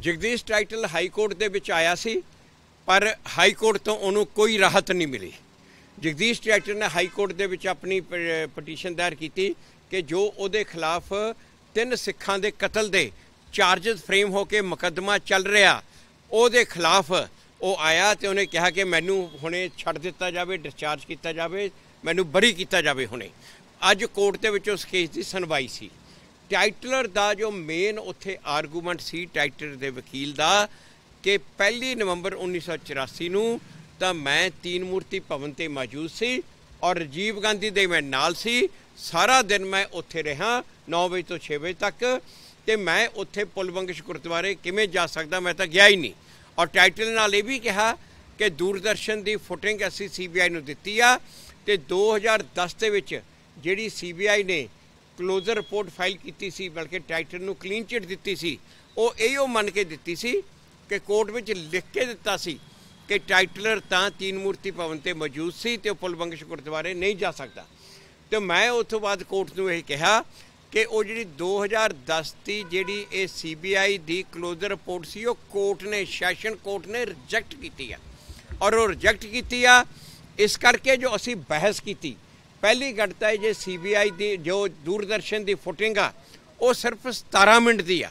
Jagdish Tytler high court दे विच आया सी पर हाई कोर्ट तो उन्होंने कोई राहत नहीं मिली। जगदीश टाइटल ने हाई कोर्ट दे विच अपनी पटीशन दायर की कि जो उहदे खिलाफ 3 सिखां दे कतल दे चार्जिज फ्रेम होके मुकदमा चल रहा उहदे खिलाफ वो आया तो उन्हें कहा कि मैनू हुणे छड्ड दिता जाए, डिस्चार्ज किया जाए, मैनू बरी किया जाए। हुणे अज कोर्ट दे विच उस केस की सुनवाई सी। टाइटलर का जो मेन उत्थे आर्गूमेंट सी टाइटलर के वकील का कि 1 नवंबर 1984 नूं तां मैं तीन मूर्ति भवन ते मौजूद सी और राजीव गांधी दे मैं नाल सी। सारा दिन मैं उत्थे रहा 9 बजे तो 6 बजे तक ते मैं उत्थे पुलबंगश गुरुद्वारे किवें जा सकदा, मैं तो गया ही नहीं। और टाइटल नाल ये भी कहा कि दूरदर्शन की फुटिंग असी CBI नूं दित्ती आ ते 2010 दे विच जिहड़ी CBI ने क्लोजर रिपोर्ट फाइल की सी बल्कि टाइटल नूं क्लीन चिट दित्ती सी, वो इहो मन के दित्ती सी कि कोर्ट में लिख के दिता सी कि टाइटलर तां तीन मूर्ति भवन ते मौजूद सी ते पुलबंगश गुरुद्वारे नहीं जा सकता। तो मैं उस तो बाद कोर्ट नूं यह कहा कि वो जी 2010 की जी CBI की क्लोजर रिपोर्ट सी वो कोर्ट ने सैशन कोर्ट ने रिजैक्ट की है और वो रिजैक्ट की आ। इस करके जो असी बहस की पहली गल तो जो CBI की जो दूरदर्शन की फुटिंग आ वो सिर्फ 17 मिनट की आ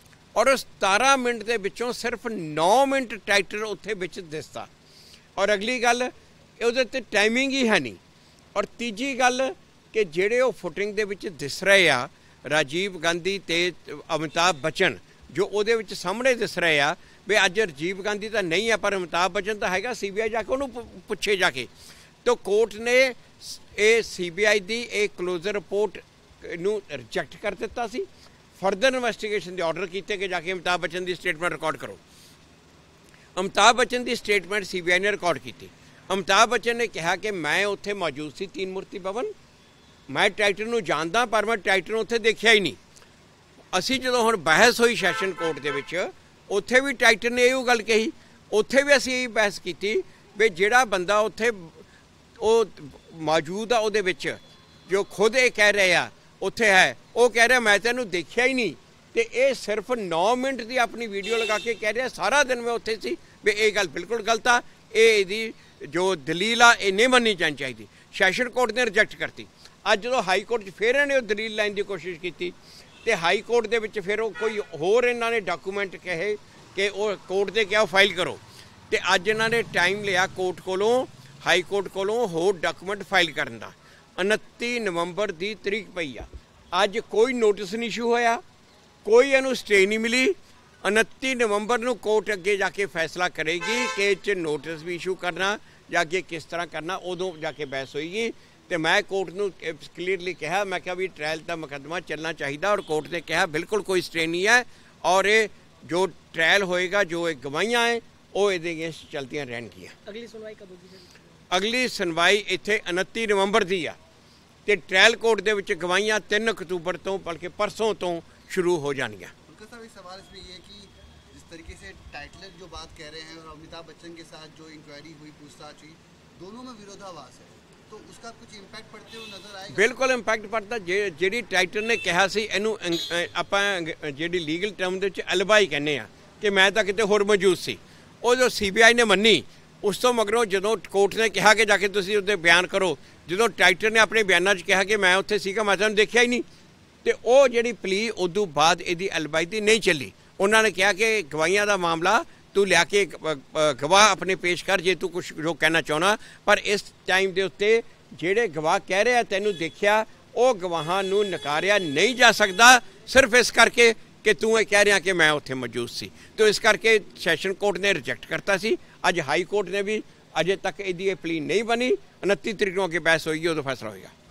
और 17 मिनट के विचों सिर्फ 9 मिनट टाइटल उत्थे विच दिसदा और अगली गल उहदे ते टाइमिंग ही है नहीं। और तीजी गल कि जेड़े वो फुटिंग दे विच दिस रहे आ राजीव गांधी ते अमिताभ बच्चन जो उहदे विच सामने दिस रहे आ भी अज राजीव गांधी तो नहीं है पर अमिताभ बच्चन तो हैगा, CBI जाके उन्होंने पुछे जाके। तो कोर्ट ने ये CBI की एक क्लोजर रिपोर्ट नूं रिजैक्ट कर दिता सी। फर्दर इन्वेस्टिगेशन के ऑर्डर किए कि जाके अमिताभ बच्चन की स्टेटमेंट रिकॉर्ड करो। अमिताभ बच्चन की स्टेटमेंट CBI ने रिकॉर्ड की। अमिताभ बच्चन ने कहा कि मैं उत्थे मौजूद सी तीन मूर्ति भवन, मैं टाइटल नूं जानदा पर मैं टाइटल नूं उत्थे देखिया ही नहीं। असी जो हुण बहस हुई सैशन कोर्ट दे विच उत्थे भी टाइटल ने इहो गल कही, उत्थे भी असी यही बहस की भी जिहड़ा बंदा उत्थे वो मौजूद आ उहदे विच जो खुद ये कह रहे आ उत्थे है वो कह रहा मैं तैनूं देखिया ही नहीं तो ये सिर्फ 9 मिनट की अपनी वीडियो लगा के कह रहा सारा दिन मैं उत्थे सी भी ये गल बिल्कुल गलत आ। ये जो दलील आ ये नहीं मननी जानी चाहिए। सैशन कोर्ट ने रिजैक्ट करती। अज जो हाई कोर्ट फिर इन्हें दलील लैन की कोशिश की तो हाई कोर्ट के विच फिर कोई होर इन्होंने डॉकूमेंट कहे कि वो कोर्ट से क्या फाइल करो तो अज इन्होंने टाइम लिया कोर्ट कोलों हाई कोर्ट कोलों होर डॉकूमेंट फाइल करन दा। 29 नवंबर की तरीक पई आ, अज कोई नोटिस नहीं इशू होया, कोई इनू स्टे नहीं मिली। 29 नवंबर नूं कोर्ट अगे जाके फैसला करेगी कि इस नोटिस भी इशू करना या अगे किस तरह करना, उदों जाके बहस होएगी। तो मैं कोर्ट नूं क्लीयरली कहा, मैं कहा भी ट्रायल का मुकदमा चलना चाहिए और कोर्ट ने कहा बिल्कुल कोई स्टे नहीं है और ये जो ट्रायल होएगा जो ये गवाहियां है वो ये अगेंस्ट चलतियां रहनगियां। अगली सुनवाई कब होगी? अगली सुनवाई इत्थे 29 नवंबर की आ ते ट्रायल कोर्ट दे विच गवाहियां 3 अक्तूबर तो बल्कि परसों तो शुरू हो जानियां। सवाल इसमें ये कि जिस तरीके से टाइटलर जो बात कह रहे हैं और अमिताभ बच्चन के साथ जो इंक्वायरी हुई, पूछताछ हुई, दोनों में विरोधाभास है, तो उसका कुछ इंपैक्ट पड़ते हुए नजर आएगा? बिल्कुल इंपैक्ट पड़ता। जी टाइटल ने कहा सी इनू आपां जी लीगल टर्म दे एलिबाई कहने आ कि मैं तो किते होर मौजूद सी, वो जो CBI ने मन्नी उस तो मगरों जो कोर्ट ने कहा कि जाके तुसीं उत्ते बयान करो, जो टाइटल ने अपने बयानों कहा कि मैं उत्थे सीगा मैं तुहानूं देखिया ही नहीं तो वो जी प्ली उदों बाद यदी एलिबाई दी नहीं चली। उन्होंने कहा कि गवाहियां का मामला तू लिया के गवाह अपने पेश कर जे तू कुछ जो कहना चाहना, पर इस टाइम के उत्ते जेड़े गवाह कह रहे तैनूं देखिया वो गवाहां नूं नकारिया नहीं जा सकता सिर्फ इस करके कि तू ये कह रहा कि मैं उत्थे मौजूद सी। तो इस करके सैशन कोर्ट ने रिजैक्ट करता सी। अज हाई कोर्ट ने भी अजे तक यदी प्ली नहीं बनी, 29 तरीक नूं अगे बहस होएगी उदों फैसला होएगा।